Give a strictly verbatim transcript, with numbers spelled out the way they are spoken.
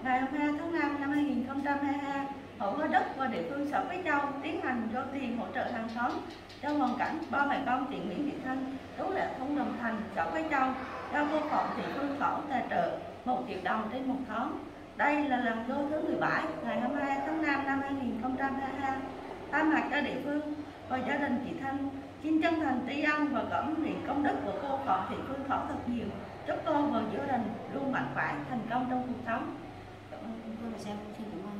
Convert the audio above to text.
ngày hai mươi hai tháng năm năm hai nghìn không trăm hai mươi hai, Hội Hoa Đất và địa phương xã Quế Châu tiến hành cho tiền hỗ trợ hàng xóm cho hoàn cảnh ba mẹ con chị Nguyễn Thị Thanh, trú tại thôn Đồng Thành, xã Quế Châu, do cô Phạm Thị Phương Thảo tài trợ một triệu đồng trên một tháng. Đây là lần vô thứ mười bảy ngày hai mươi hai tháng năm năm hai nghìn không trăm hai mươi hai. Thay mặt cho địa phương và gia đình chị Thanh, xin chân thành tri ân và cảm niệm công đức của cô Phạm Thị Phương Thảo thật nhiều. Chúc cô và gia đình luôn mạnh khỏe, thành công trong cuộc sống. Cảm ơn cô và xem, xin cảm ơn.